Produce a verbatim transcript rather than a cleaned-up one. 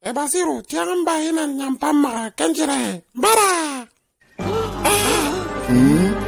E Basiru, jangan bahinan nyampam maka kencere. Bara. Hmm?